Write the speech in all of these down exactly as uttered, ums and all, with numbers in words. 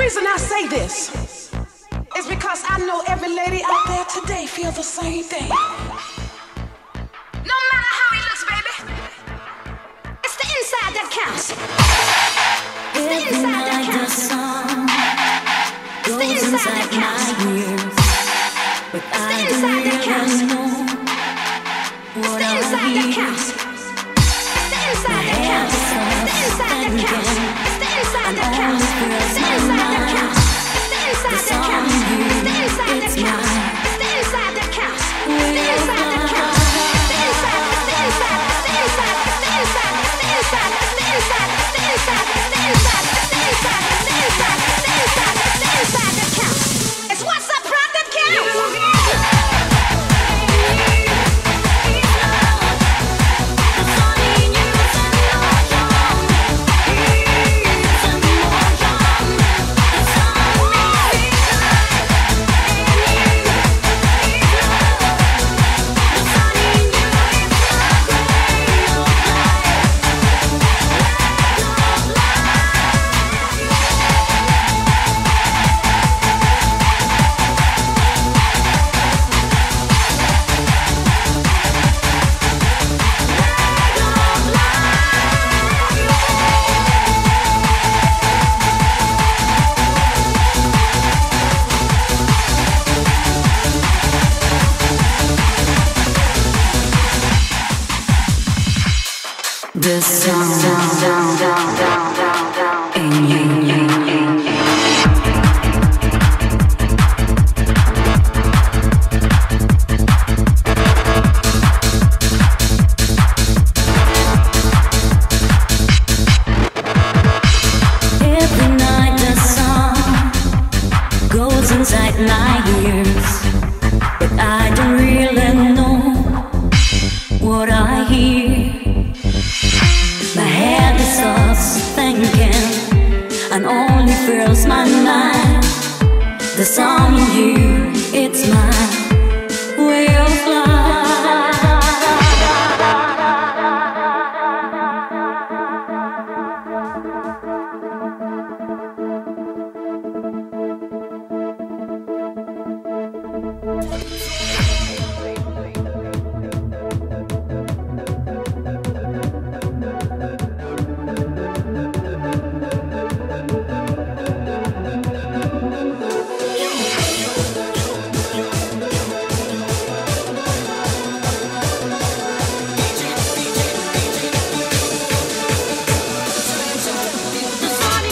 reason I say this is because I know every lady out there today feels the same thing. No matter how he looks, baby, it's the inside that counts. It's the inside that counts. It's the inside that counts. It's the inside that counts. It's the inside that counts. It's the inside that counts. It's the inside that counts. It's the inside that counts. It's the inside that counts. It's the inside that counts. It's the inside that counts. It's the inside that counts. It's the inside that counts. It's the inside. It's the inside. It's the inside. It's the inside. It's the inside. It's the inside. It's the inside. It's the inside. It's the inside. It's the inside. It's the inside. It's the inside that counts. It's what's up front that counts. The sound in you. Every night the song goes inside my ears, but I don't really know what I hear. My head is just thinking and only fills my mind. The song in you, it's my way of life. The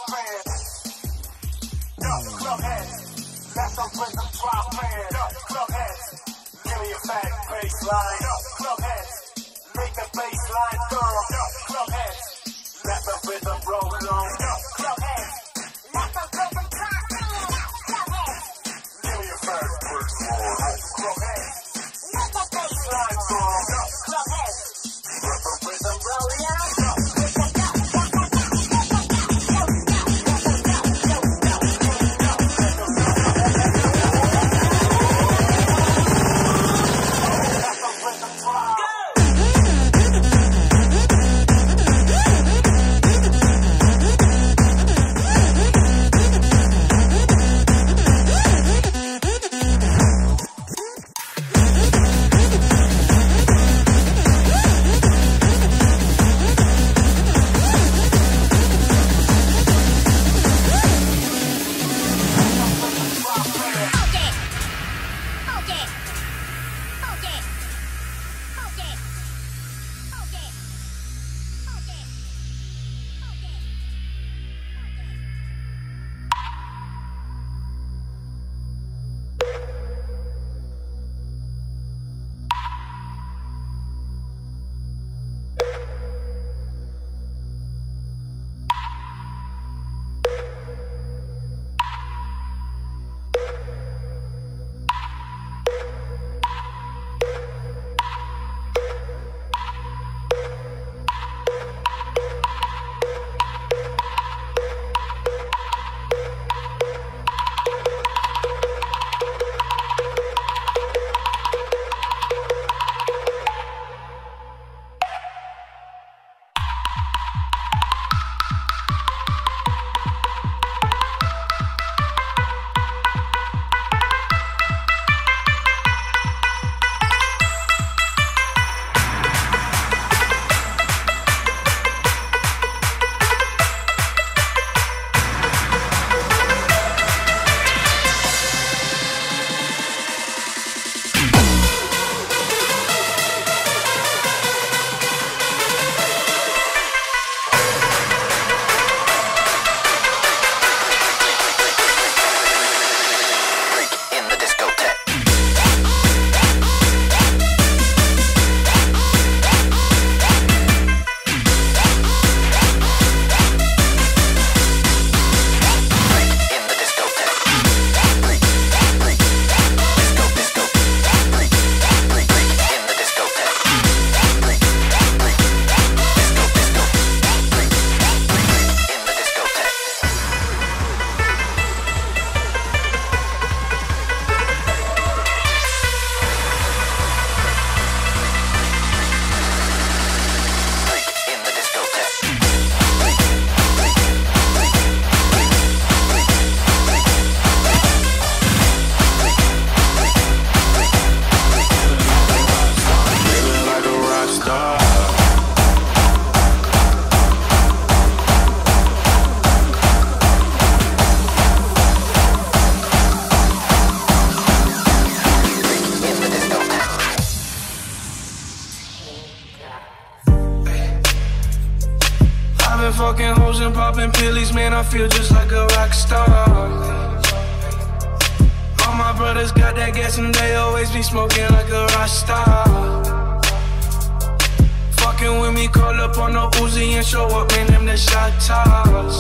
fucking hoes and popping pillies, man, I feel just like a rock star. All my brothers got that gas and they always be smoking like a rock star. Fucking with me, call up on the Uzi and show up, man, them the shot toss.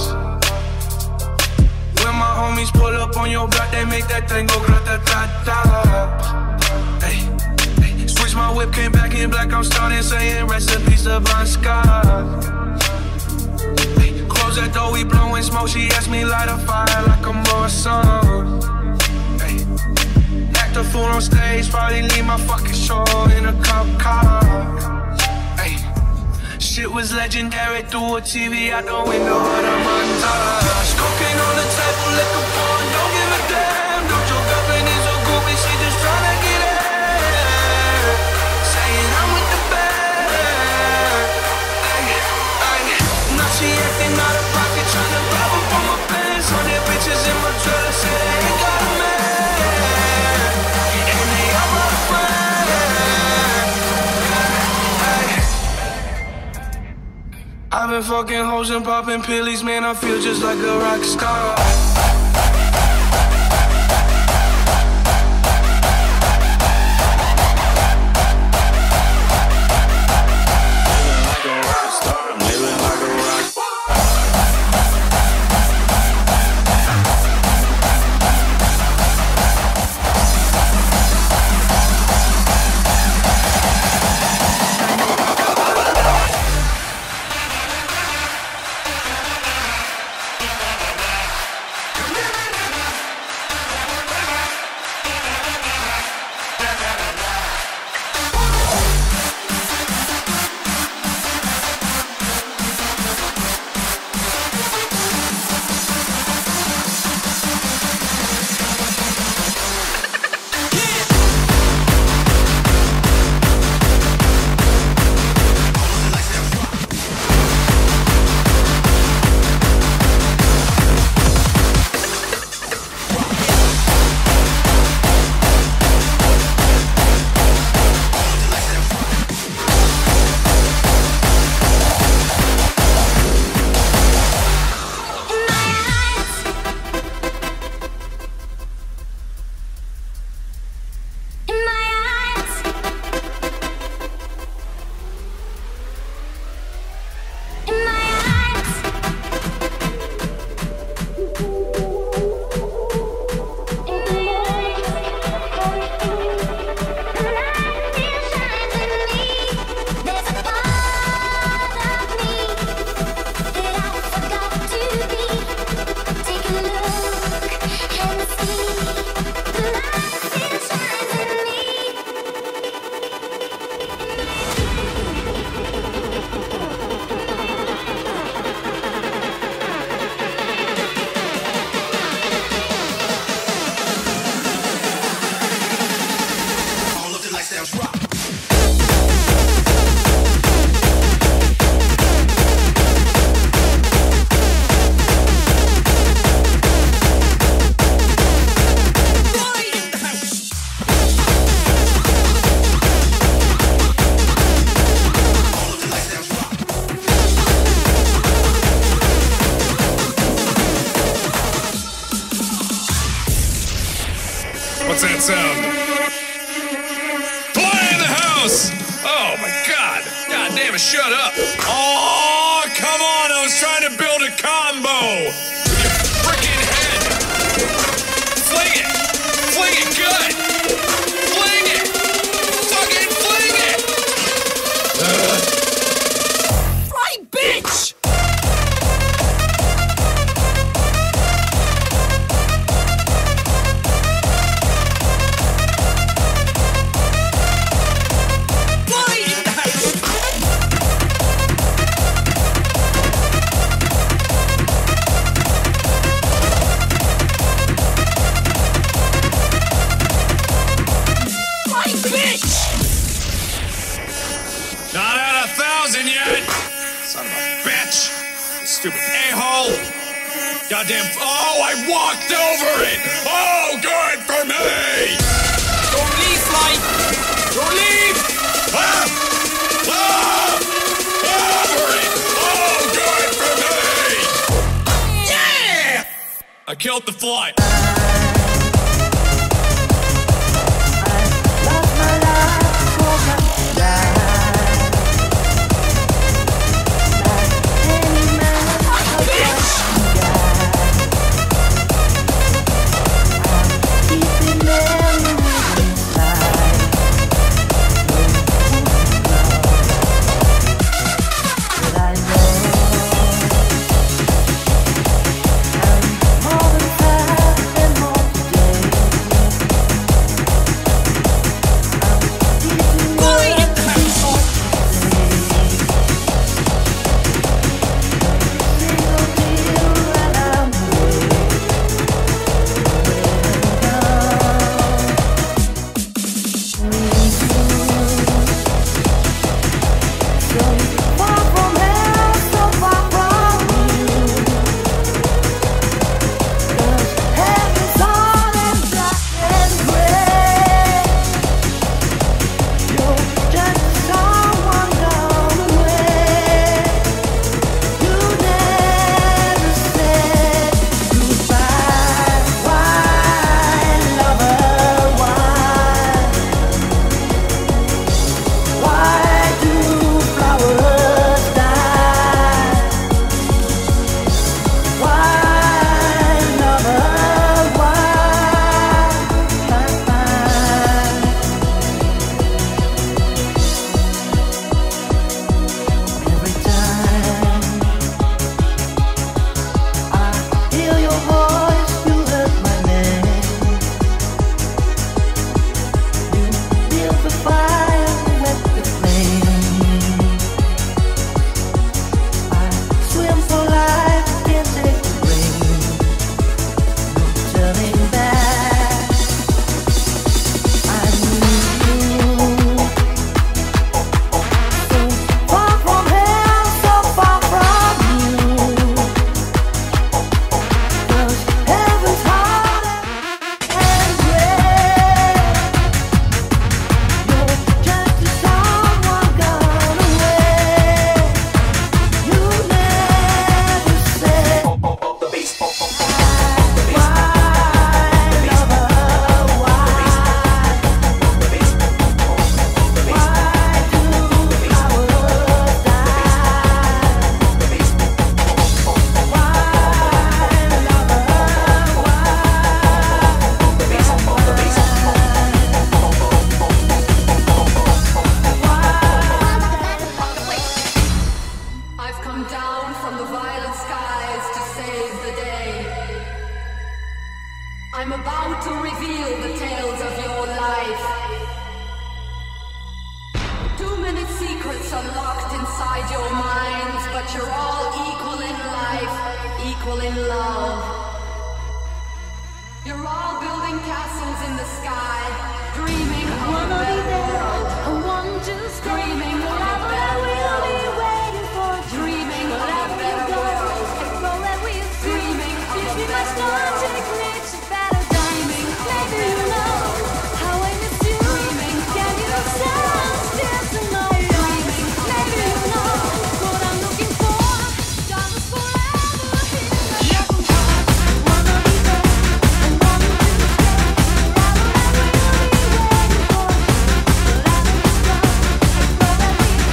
When my homies pull up on your block, they make that thing go grata-ta-ta. Hey, hey, switch my whip, came back in black, I'm starting saying recipes to Bon Scott. Hey, close that door, we blowing smoke, she asked me light a fire like I'm more sun. Hey, act a fool on stage, probably leave my fucking show in a cop car. Hey, shit was legendary through a T V out the window of the montage. Cocaine on the table, liquor pouring, don't give a damn. Don't your girlfriend is a groupie, she just tryna get it. Saying I'm with the band. Ay, ay. Now she acting out of pocket, tryna grab up on my pants. On their bitches in my trailer, say they ain't got a man. And they all my friends. Ay. I've been fucking hoes and popping pillies, man, I feel just like a rock star. What's that sound? Fly in the house! Oh my god! God damn it, shut up! Oh, come on! I was trying to build a combo! With your freaking head! Fling it! Fling it good! Fling it! Fucking fling it! Uh. Fly, bitch! Not at a thousand yet! Son of a bitch! You stupid a-hole! Goddamn. Oh, I walked over it! Oh, good for me! Don't leave, Fly! Don't leave! Ah! Ah! Over it! Oh, good for me! Yeah! I killed the fly. More than fire. your minds, but you're all equal in life, equal in love. You're all building castles in the sky, dreaming of a better world. I want to Dreaming of a better world. Dreaming of a better world. Dreaming of a better world. Dreaming of a better world. how I miss you. Dreaming of Can a you better sense world. this in my Dreaming eyes? of a Maybe you better know world. what I'm looking for. Time is forever here. I wanna be there. I want you to stay. Forever I will be waiting for. Let it go. Explore every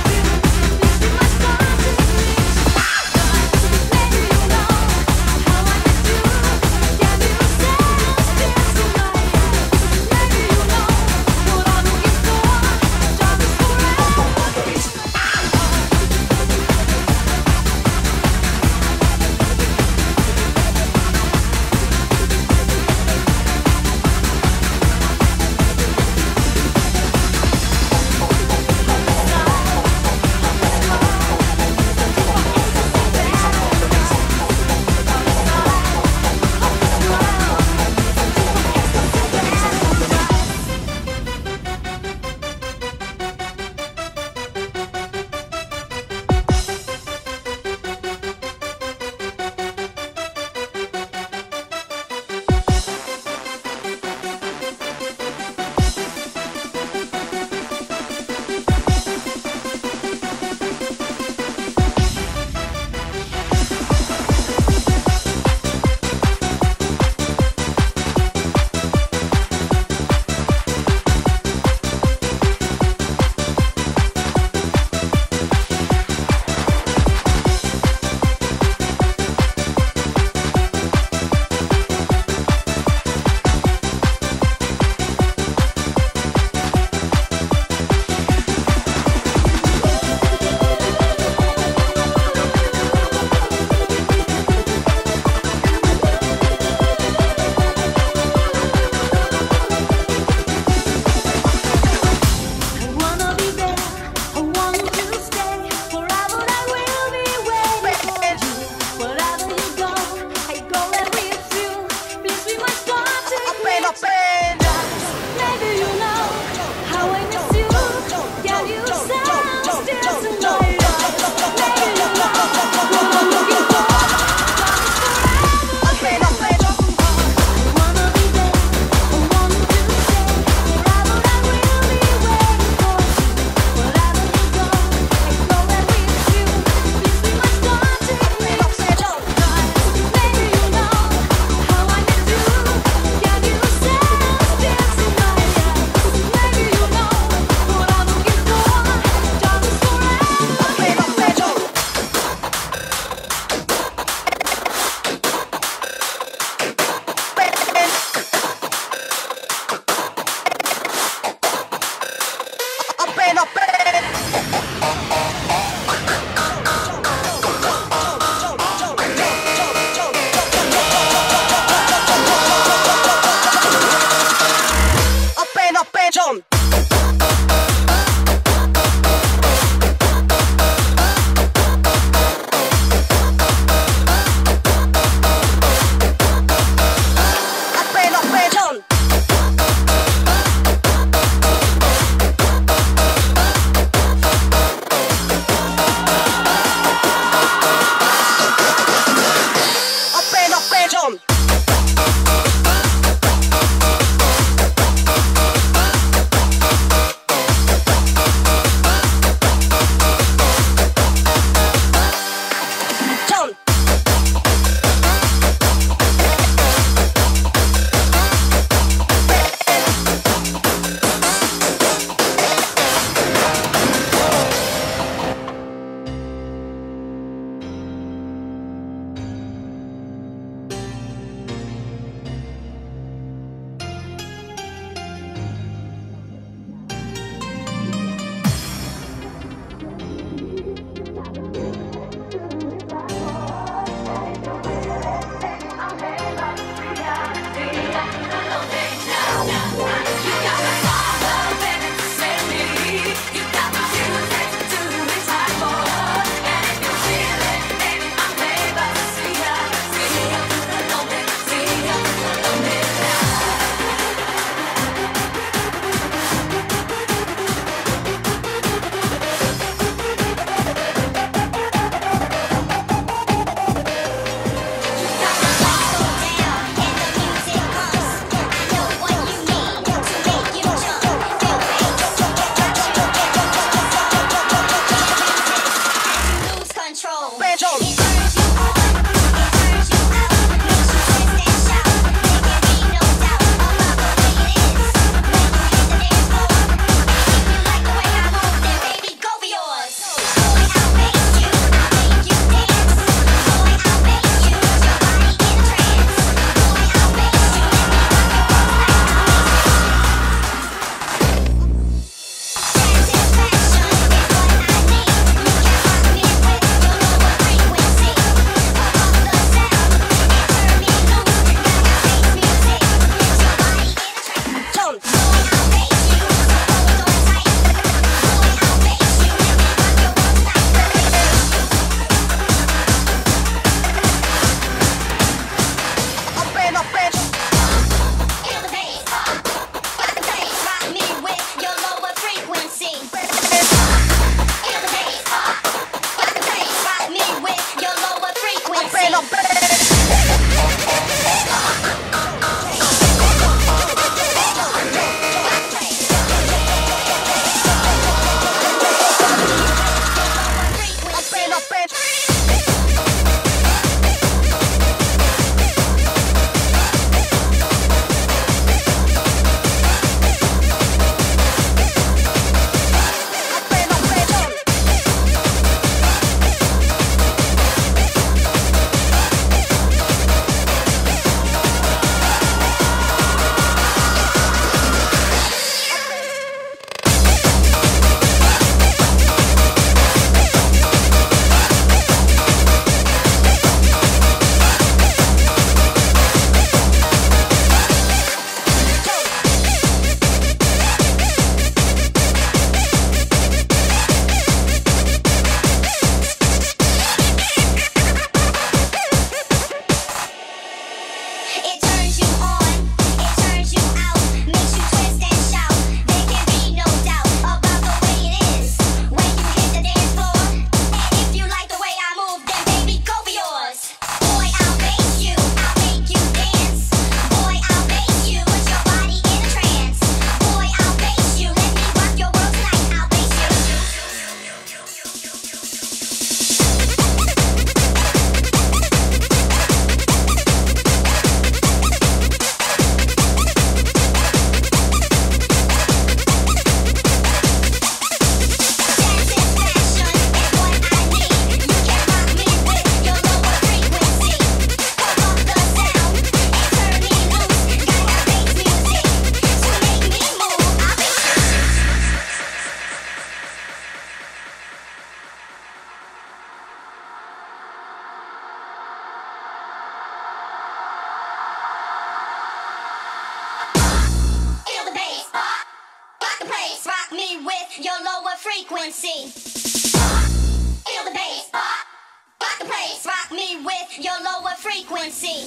frequency. Feel the bass, rock the place, rock me with your lower frequency.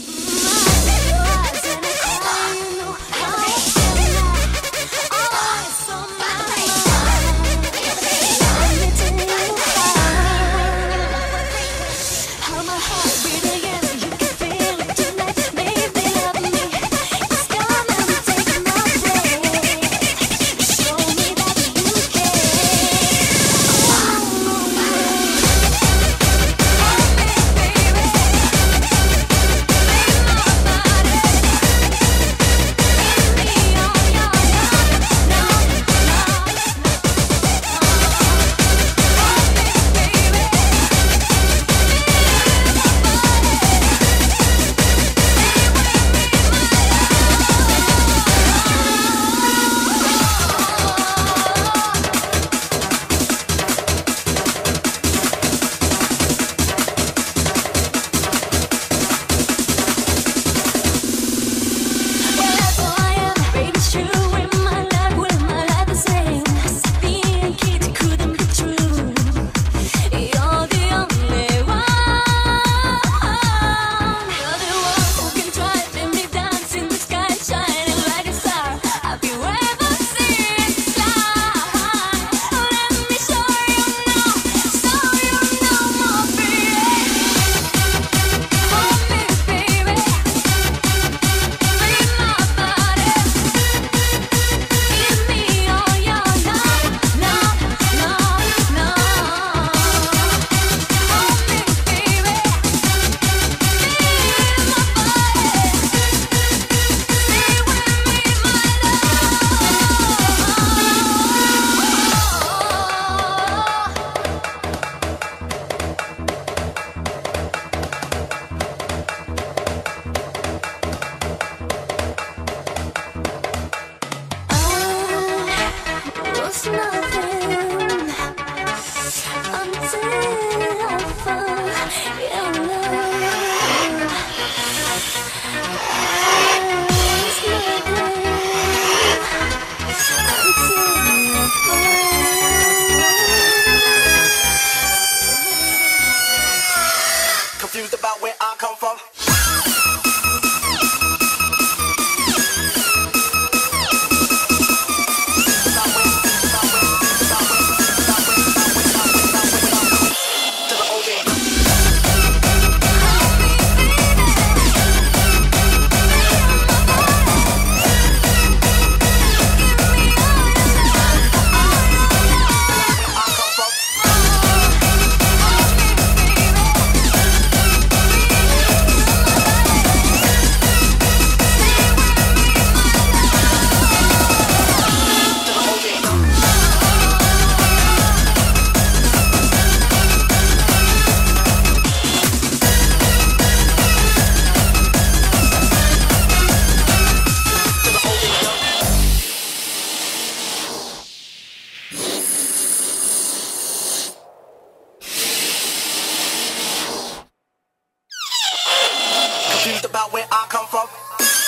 About where I come from.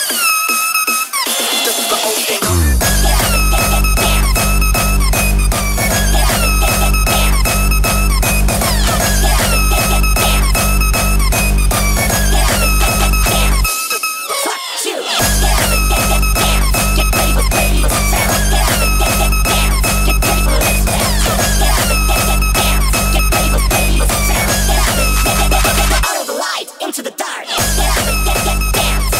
This is the whole thing. Out of the light into the dark. Dance.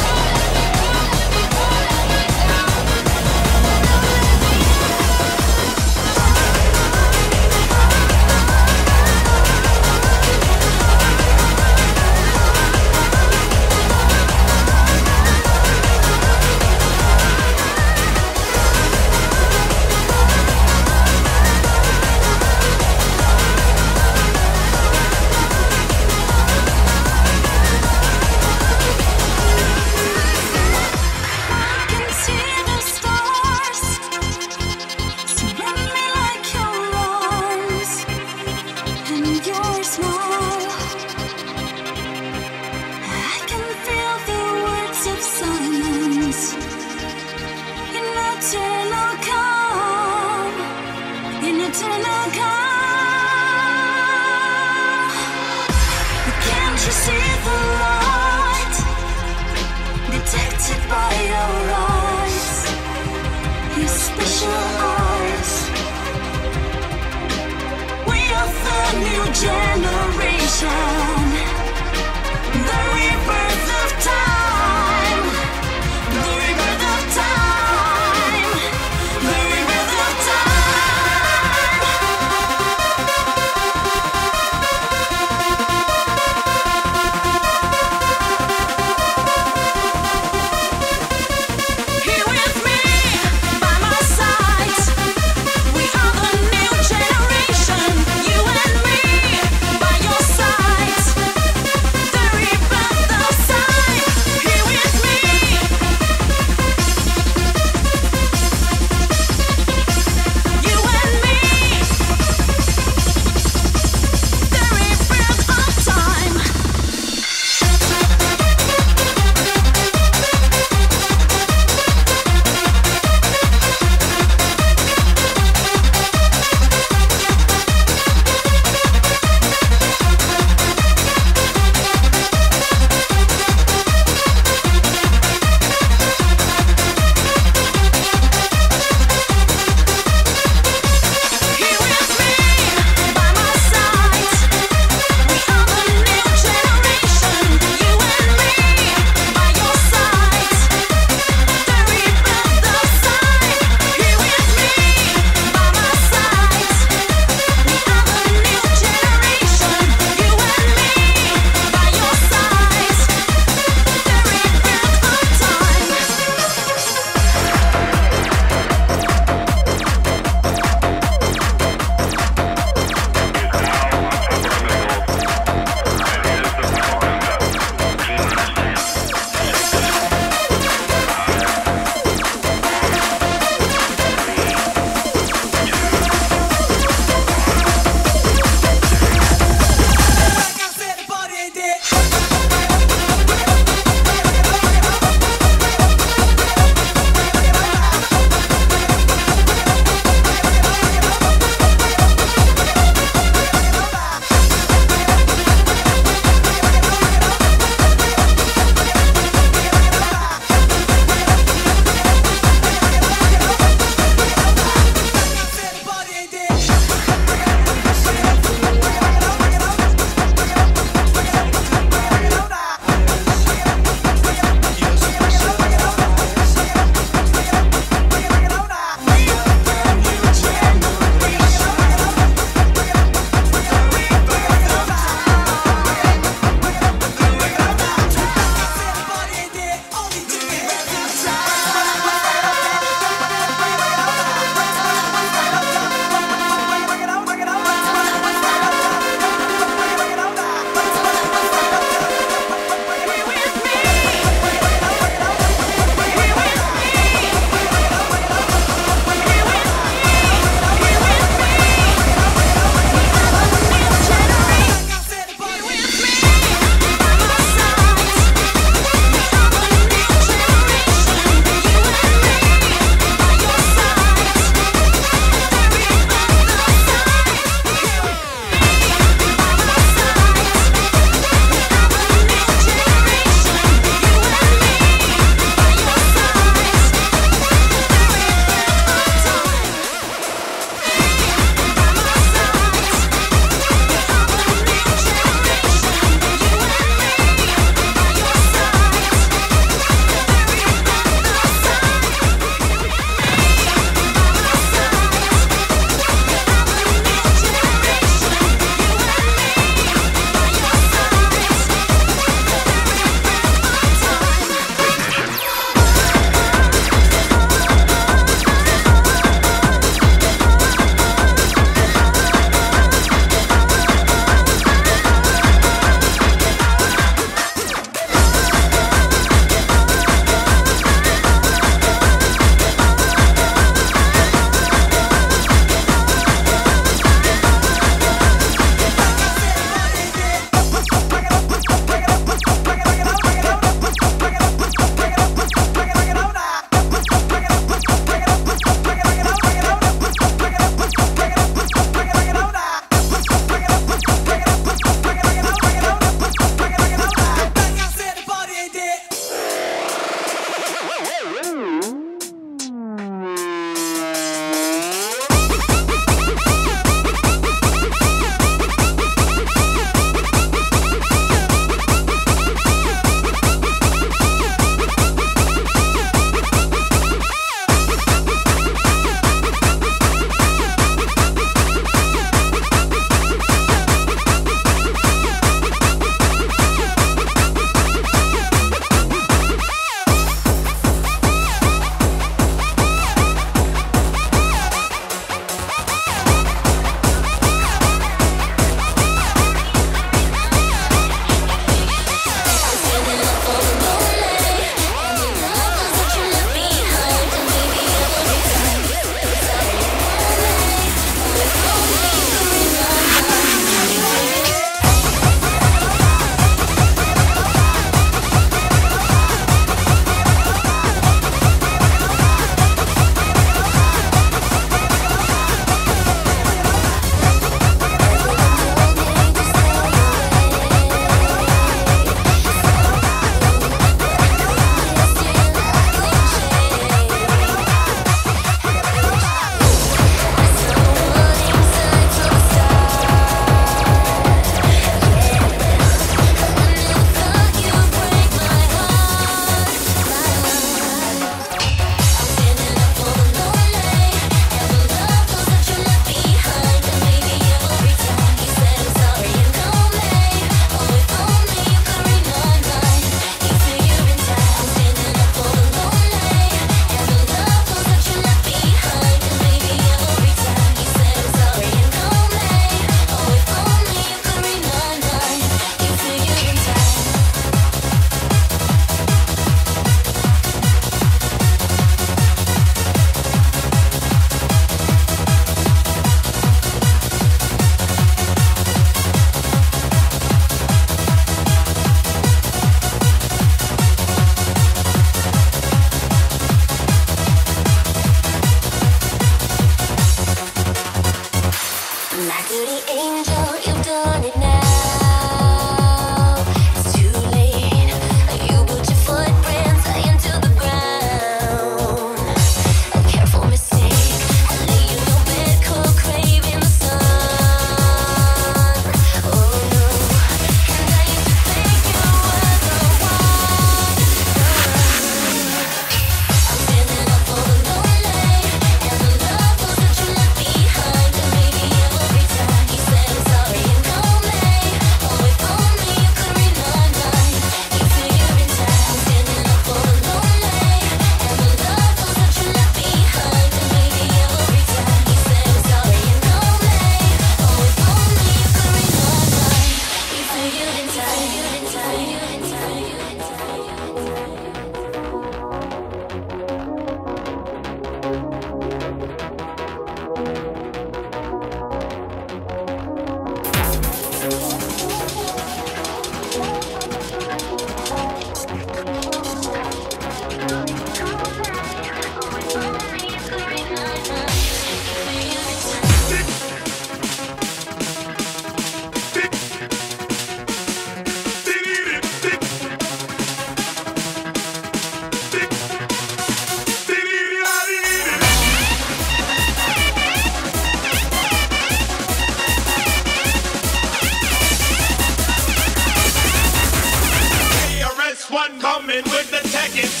tickets.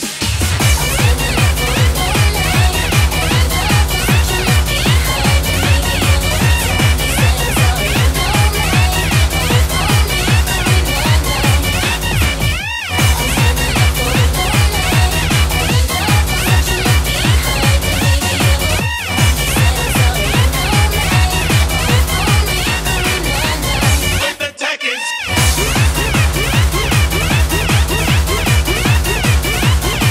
With the tickets.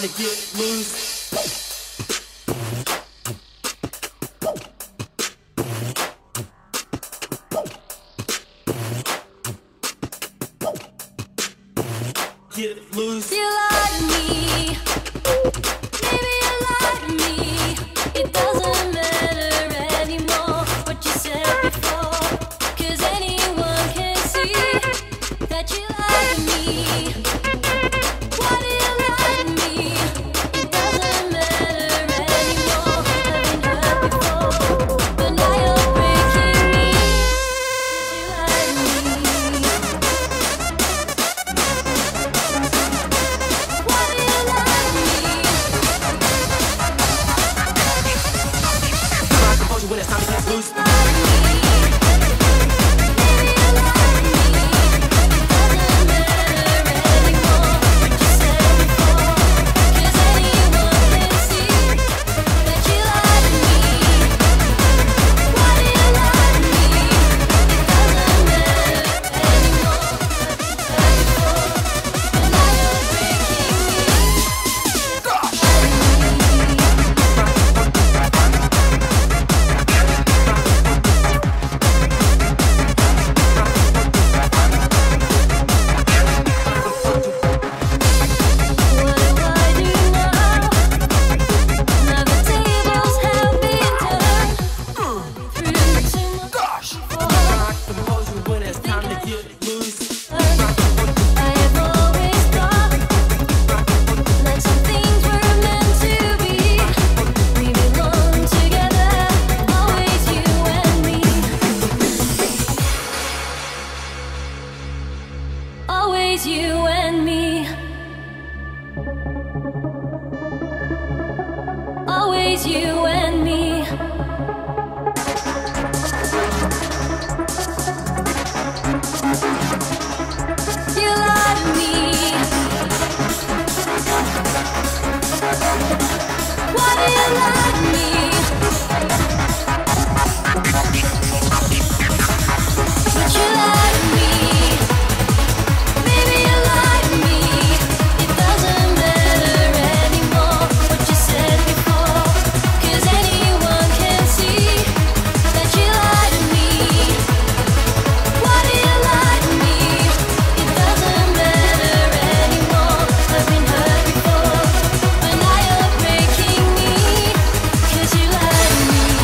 to get loose. Get loose. You lied to me. Maybe you lied to me. It doesn't matter anymore what you said before. Cause anyone can see that you lied to me. Why do you lie to me? It doesn't matter anymore. I've been hurt before, but now you're breaking me. Cause you lied to me. Why do you lie to me? My composure when it's time to get loose. Always you and me. Always you and me. You lied to me. Why do you lie to me? But you lied to me. Maybe you lied to me. It doesn't matter anymore what you said before. Cause anyone can see that you lied to me. Why do you lie to me? It doesn't matter anymore. I've been hurt before, but now you're breaking me. Cause you lied to me.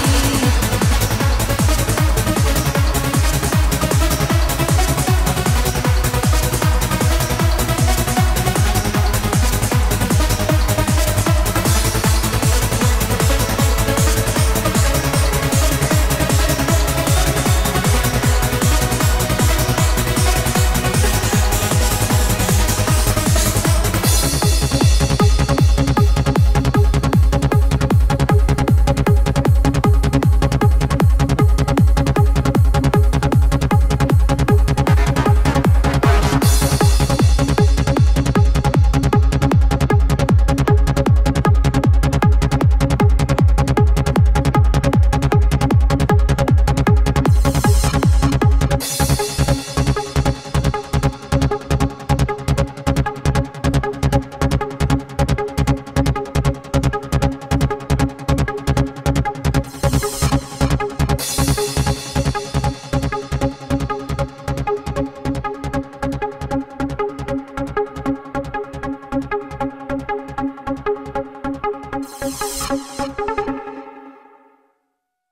Thank you.